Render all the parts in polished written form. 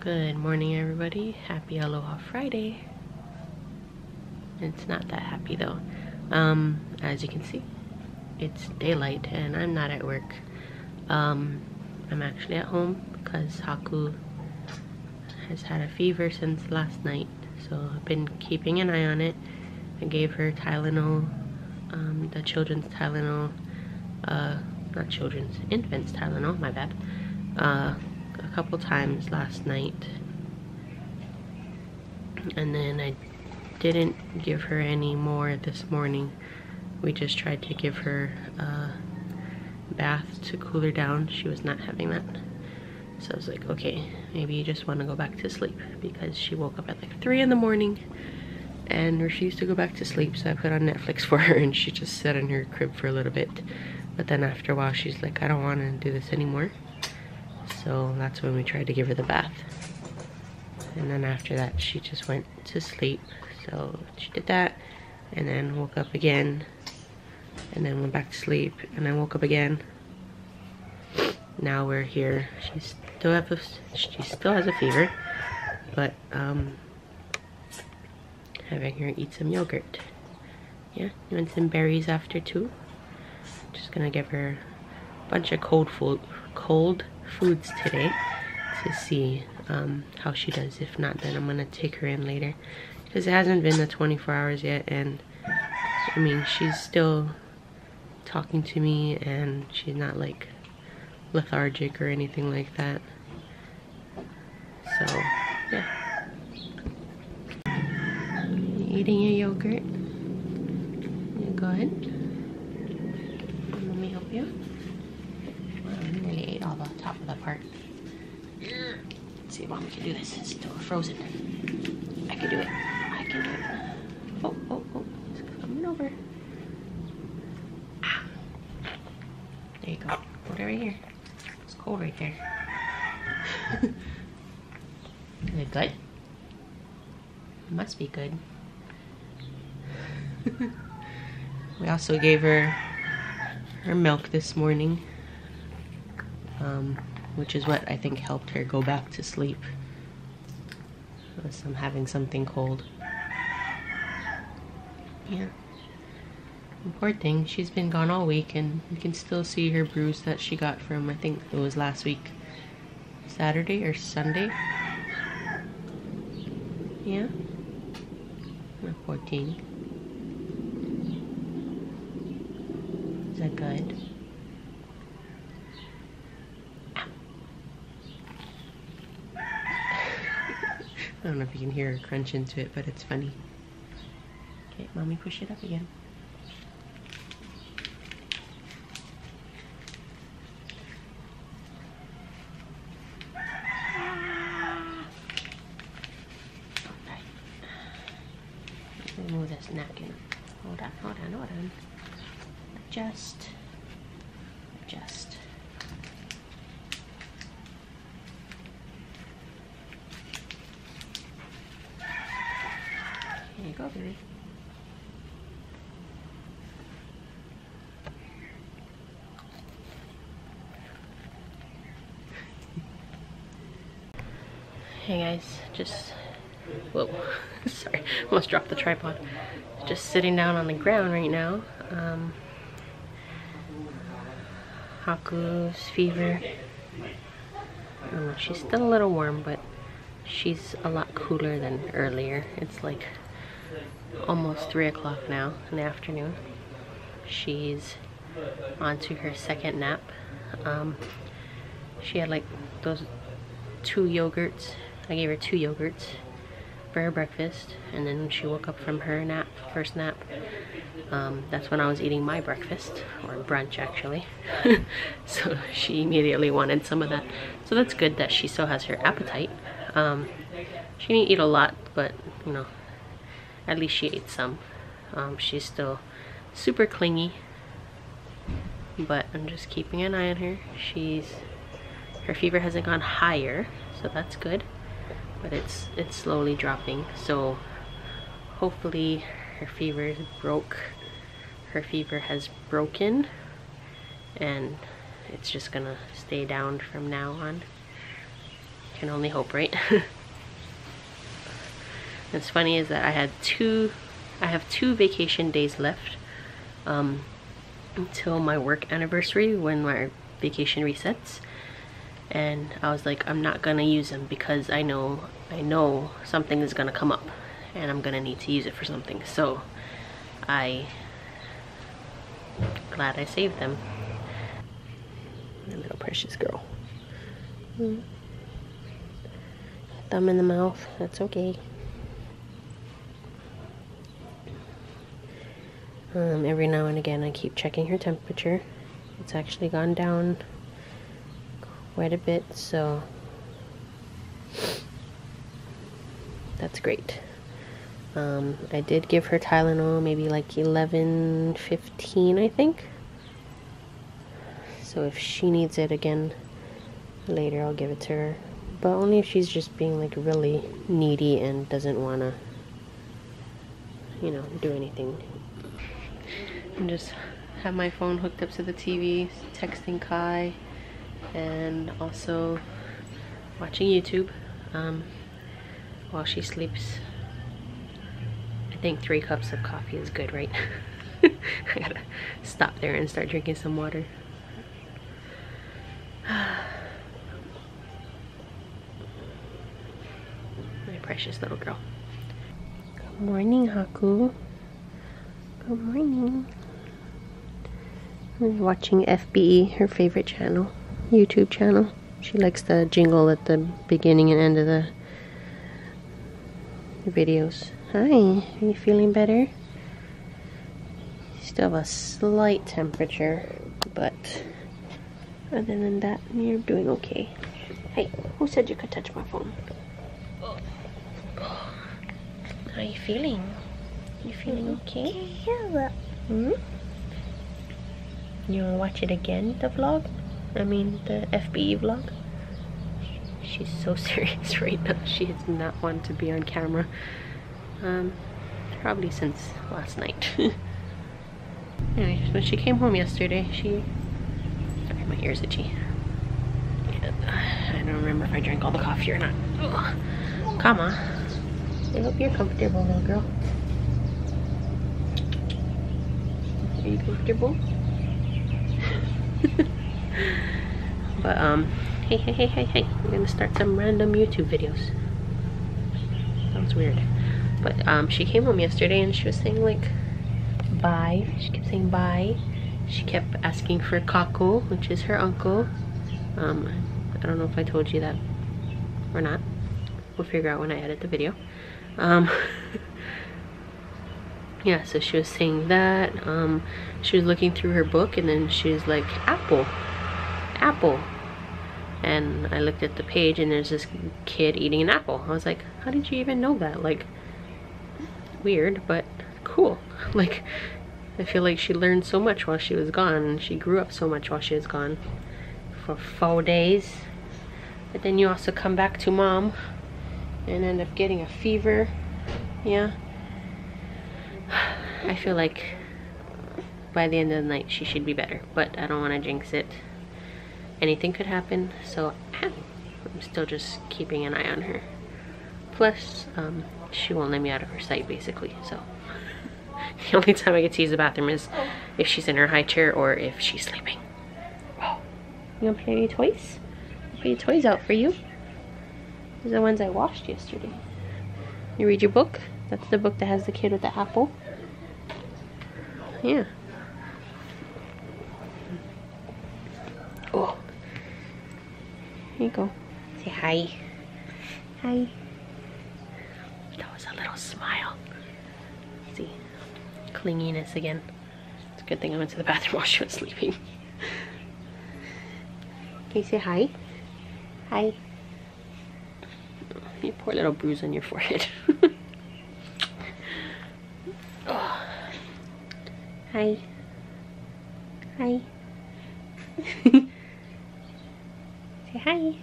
Good morning, everybody. Happy Aloha Friday. It's not that happy though. As you can see, it's daylight and I'm not at work. I'm actually at home because Haku has had a fever since last night, so I've been keeping an eye on it. I gave her Tylenol, the children's Tylenol, not children's, infant's Tylenol, my bad, a couple times last night, and then I didn't give her any more this morning. We just tried to give her a bath to cool her down. She was not having that, so I was like, okay, maybe you just want to go back to sleep, because she woke up at like 3 in the morning and refused to go back to sleep. So I put on Netflix for her and she just sat in her crib for a little bit, but then after a while she's like, I don't want to do this anymore. So that's when we tried to give her the bath, and then after that she just went to sleep. So she did that and then woke up again and then went back to sleep and then woke up again. Now we're here. She still has a fever, but having her eat some yogurt. Yeah, doing some berries after too. Just gonna give her a bunch of cold foods today to see how she does. If not, then I'm gonna take her in later, because it hasn't been the 24 hours yet, and I mean, she's still talking to me and she's not like lethargic or anything like that. So yeah, eating your yogurt. You go ahead. Let me help you. Wow, I nearly ate all the top of that part. Let's see if Mom can do this. It's still frozen. I can do it. I can do it. Oh, oh, oh. It's coming over. Ah. There you go. Put it right here. It's cold right there. Is it good? It must be good. We also gave her milk this morning, which is what I think helped her go back to sleep. Unless I'm having something cold. Yeah. Poor thing, she's been gone all week and you can still see her bruise that she got from, I think it was last week, Saturday or Sunday. Yeah. Or 14. Is that good? I don't know if you can hear her crunch into it, but it's funny. Okay, Mommy, push it up again. Okay. Let me move this napkin. Hold on, hold on, hold on. Adjust. Adjust. Here you go, baby. Hey guys, just, whoa, sorry, almost dropped the tripod. Just sitting down on the ground right now. Haku's fever, I don't know, she's still a little warm, but she's a lot cooler than earlier. It's like almost 3 o'clock now in the afternoon. She's on to her second nap. She had like those 2 yogurts. I gave her 2 yogurts for her breakfast, and then when she woke up from her nap, first nap, that's when I was eating my breakfast, or brunch actually. So she immediately wanted some of that. So that's good that she still has her appetite. She didn't eat a lot, but you know, at least she ate some. She's still super clingy, but I'm just keeping an eye on her. Her fever hasn't gone higher, so that's good, but it's slowly dropping. So hopefully her fever has broken, and it's just gonna stay down from now on. can only hope, right? What's funny is that I have two vacation days left until my work anniversary, when my vacation resets, and I was like, I'm not gonna use them because I know something is gonna come up and I'm gonna need to use it for something. So glad I saved them. My little precious girl. Thumb in the mouth, that's okay. Every now and again I keep checking her temperature. It's actually gone down quite a bit, so that's great. I did give her Tylenol, maybe like 11:15, I think. So if she needs it again later, I'll give it to her. But only if she's just being like really needy and doesn't want to, you know, do anything. And just have my phone hooked up to the TV, texting Kai, and also watching YouTube while she sleeps. I think 3 cups of coffee is good, right? I gotta stop there and start drinking some water. My precious little girl. Good morning, Haku. Good morning. I'm watching FBE, her favorite channel, YouTube channel. She likes the jingle at the beginning and end of the videos. Hi, are you feeling better? Still have a slight temperature, but other than that, you're doing okay. Hey, who said you could touch my phone? How are you feeling? You feeling okay? Hmm? You wanna watch it again, the vlog? I mean, the FBE vlog? She's so serious right now. She does not want to be on camera. Probably since last night. Anyway, when she came home yesterday, sorry, my ear's itchy. Yeah, I don't remember if I drank all the coffee or not. Ugh. Come on. I hope you're comfortable, little girl. Are you comfortable? But hey, we're gonna start some random YouTube videos. Sounds weird. But she came home yesterday and she was saying like bye. She kept saying bye. She kept asking for Haku, which is her uncle. I don't know if I told you that or not. We'll figure out when I edit the video. Yeah, so she was saying that. She was looking through her book and then she was like, apple. And I looked at the page and there's this kid eating an apple. I was like, how did you even know that? Like, weird, but cool. Like, I feel like she learned so much while she was gone, and she grew up so much while she was gone for 4 days. But then you also come back to mom and end up getting a fever. Yeah. I feel like by the end of the night she should be better, but I don't want to jinx it. Anything could happen, so I'm still just keeping an eye on her. Plus, she won't let me out of her sight, basically, so the only time I get to use the bathroom is if she's in her high chair or if she's sleeping. Oh, you wanna play with your toys? I'll put your toys out for you. These are the ones I washed yesterday. You read your book? That's the book that has the kid with the apple. Yeah. Oh. Here you go. Say hi. Hi. That was a little smile. See, clinginess again. It's a good thing I went to the bathroom while she was sleeping. Can you say hi? Hi. You poor little bruise on your forehead. Oh. Hi. Hi. Say hi.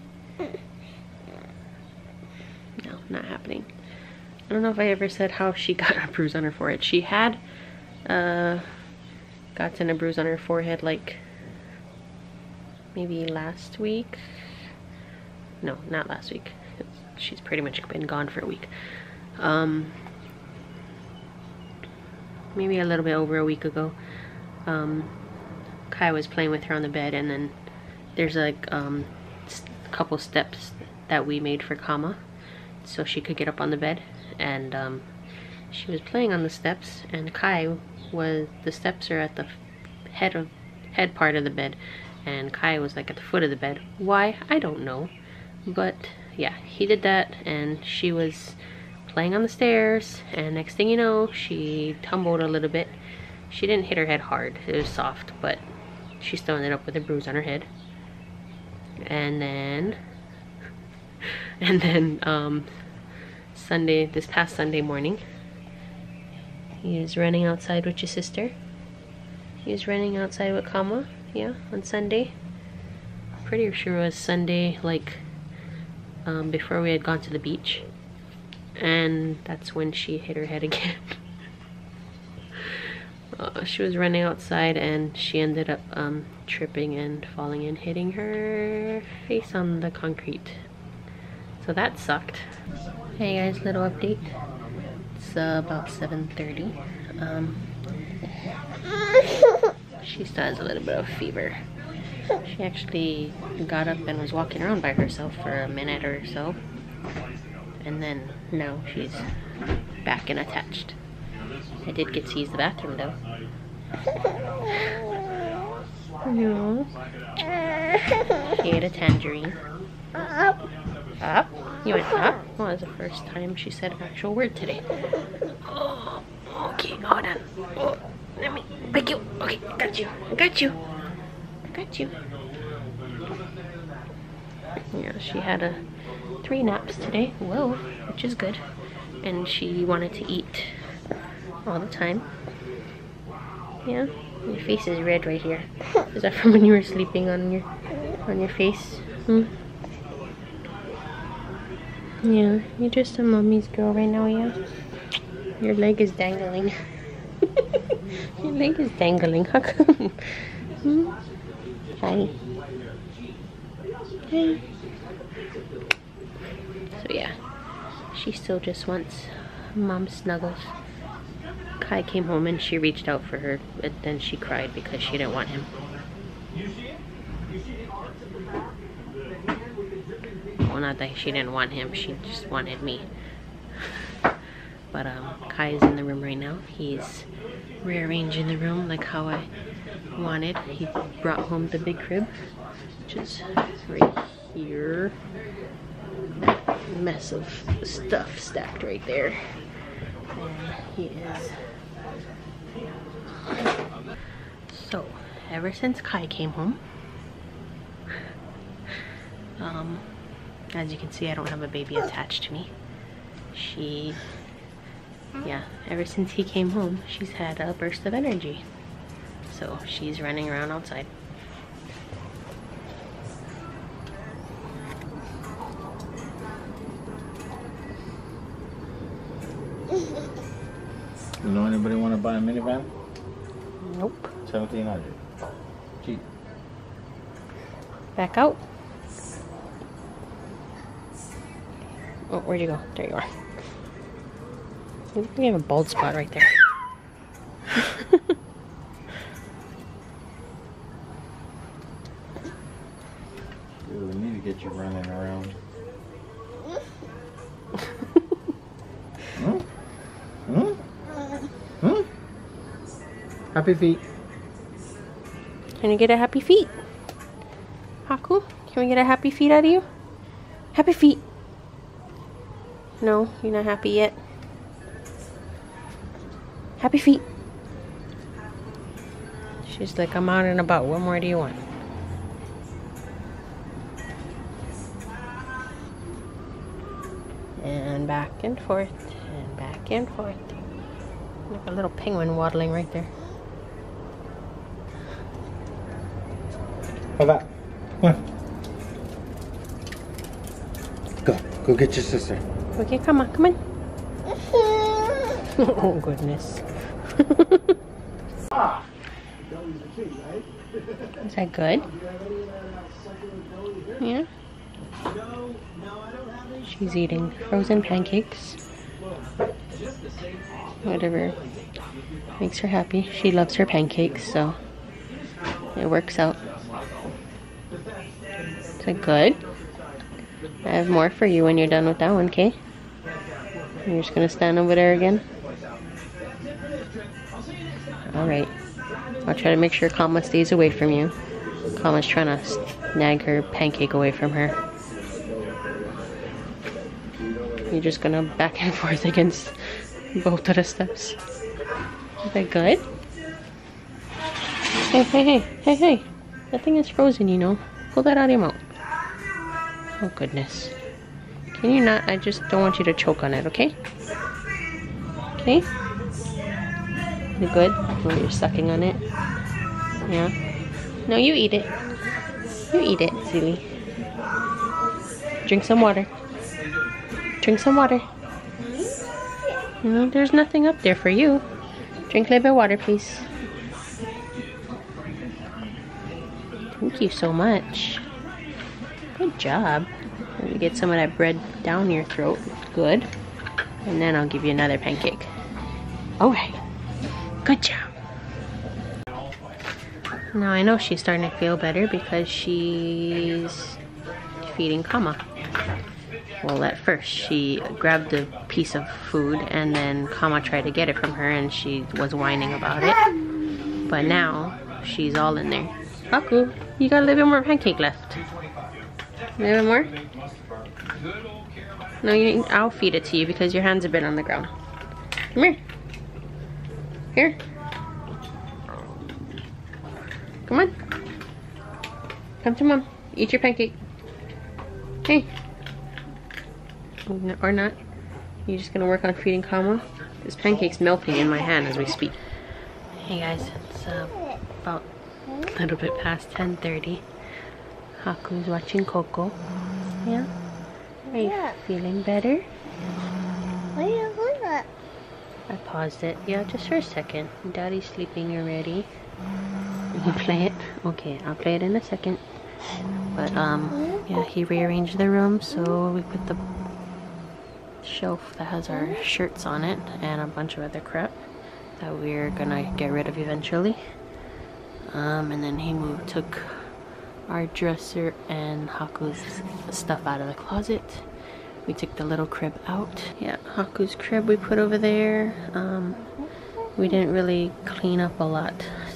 No, not happening. I don't know if I ever said how she got a bruise on her forehead. She had gotten a bruise on her forehead like maybe last week No, not last week. She's pretty much been gone for a week. Maybe a little bit over a week ago. Kai was playing with her on the bed, and then there's like a couple steps that we made for Kama so she could get up on the bed, and she was playing on the steps, and the steps are at the head part of the bed, and Kai was like at the foot of the bed. Why? I don't know, but yeah, he did that, and she was playing on the stairs, and next thing you know, she tumbled a little bit. She didn't hit her head hard, it was soft, but she still ended up with a bruise on her head. And then this past Sunday morning, he was running outside with your sister. He was running outside with Kama, yeah, on Sunday. Pretty sure it was Sunday, like before we had gone to the beach, and that's when she hit her head again. She was running outside, and she ended up tripping and falling and hitting her face on the concrete. So that sucked. Hey guys, little update. It's about 7:30. She still has a little bit of fever. She actually got up and was walking around by herself for a minute or so, and then now she's back and attached. I did get to use the bathroom though. No. She ate a tangerine. Up. Up? You went up? Well, that's the first time she said an actual word today. Oh, okay, hold on. Oh, let me pick you. Okay, got you. Got you. Got you. Yeah, she had 3 naps today. Whoa, which is good. And she wanted to eat all the time. Yeah, your face is red right here. Is that from when you were sleeping on your face? Hmm? Yeah, you're just a mommy's girl right now, yeah? Your leg is dangling. Your leg is dangling. How come? Hmm? Hi. Hi. So yeah, she still just wants mom snuggles. Kai came home and she reached out for her, but then she cried because she didn't want him. Well, not that she didn't want him, she just wanted me. But Kai is in the room right now. He's rearranging the room like how I wanted. He brought home the big crib, which is right here. That mess of stuff stacked right there. And he is. So, ever since Kai came home, as you can see, I don't have a baby attached to me. Yeah, ever since he came home, she's had a burst of energy. So she's running around outside. You know anybody want to buy a minivan? Nope. 1700. Cheap. Back out. Oh, where'd you go? There you are. We have a bald spot right there. Dude, we need to get you running around. Hmm? Hmm? Hmm? Happy feet. Can you get a happy feet? Haku, can we get a happy feet out of you? Happy feet. No, you're not happy yet. Happy feet. She's like, I'm out and about. What more do you want? And back and forth, and back and forth. Like a little penguin waddling right there. How about? Come on. Go get your sister. Okay, come on, come on. Oh, goodness. Is that good? Yeah? She's eating frozen pancakes. Whatever makes her happy. She loves her pancakes, so it works out. Is it good? I have more for you when you're done with that one, okay? You're just gonna stand over there again? Alright. I'll try to make sure Kama stays away from you. Kama's trying to snag her pancake away from her. You're just gonna back and forth against both of the steps. Is that good? Hey, hey, hey, hey, hey. That thing is frozen, you know. Pull that out of your mouth. Oh, goodness. Can you not? I just don't want you to choke on it, okay? Okay? You good? When you're sucking on it? Yeah? No, you eat it. You eat it, silly. Drink some water. Drink some water. No, there's nothing up there for you. Drink a little bit of water, please. Thank you so much. Good job. Let me get some of that bread down your throat. Good. And then I'll give you another pancake. Alright. Good job. Now I know she's starting to feel better because she's feeding Kama. Well, at first she grabbed a piece of food and then Kama tried to get it from her and she was whining about it. But now she's all in there. Haku, you got a little bit more pancake left. A little bit more? No, I'll feed it to you because your hands have been on the ground. Come here. Here. Come on. Come to mom. Eat your pancake. Hey. Or not. You're just gonna work on feeding Kama? This pancake's melting in my hand as we speak. Hey guys, it's about a little bit past 10:30. Haku's watching Coco. Yeah? Are you feeling better? I paused it. Yeah, just for a second. Daddy's sleeping already. You play it? Okay, I'll play it in a second. But, yeah, he rearranged the room, so we put the shelf that has our shirts on it and a bunch of other crap that we're gonna get rid of eventually. And then he took our dresser and Haku's stuff out of the closet. We took the little crib out. Yeah, Haku's crib we put over there. We didn't really clean up a lot.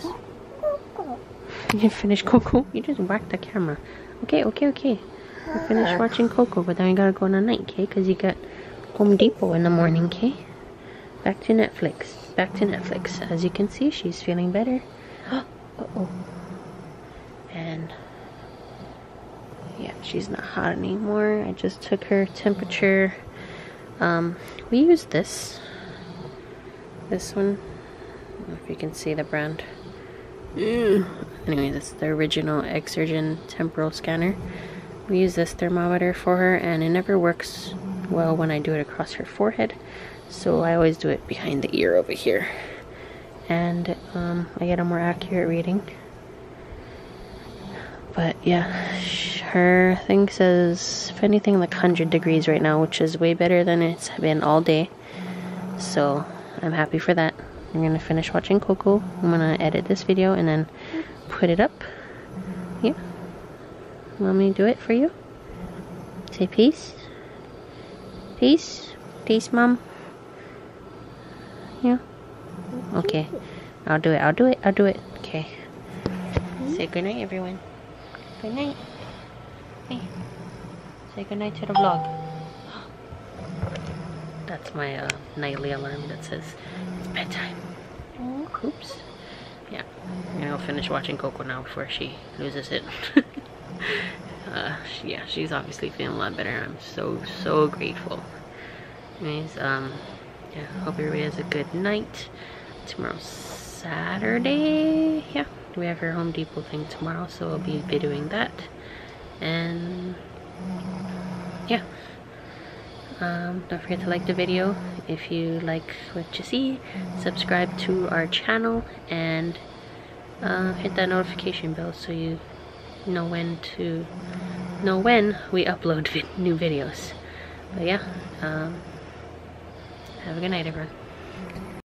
You didn't finish Coco? You just whacked the camera. Okay, okay, okay. We finished watching Coco, but then we gotta go on a night, okay? Because you got Home Depot in the morning, okay? Back to Netflix. Back to Netflix. As you can see, she's feeling better. Uh-oh. And yeah, she's not hot anymore. I just took her temperature. We use this one. I don't know if you can see the brand. Anyway, this is the original Exergen temporal scanner. We use this thermometer for her, and it never works well when I do it across her forehead, so I always do it behind the ear over here, and I get a more accurate reading. But yeah, her thing says, if anything, like 100 degrees right now, which is way better than it's been all day. So I'm happy for that. I'm gonna finish watching Coco. I'm gonna edit this video and then put it up. Yeah. Want me to do it for you? Say peace. Peace. Peace, Mom. Yeah. Okay. I'll do it. I'll do it. I'll do it. Okay. Say goodnight, everyone. Good night. Hey. Say good night to the vlog. That's my nightly alarm that says it's bedtime. Oops. Yeah. I'm gonna go finish watching Coco now before she loses it. Yeah, she's obviously feeling a lot better. I'm so grateful. Anyways, yeah, hope everybody has a good night. Tomorrow's Saturday. Yeah. We have our Home Depot thing tomorrow, so I'll be videoing that. And yeah, don't forget to like the video if you like what you see. Subscribe to our channel and hit that notification bell so you know when to know when we upload new videos. But yeah, have a good night, everyone.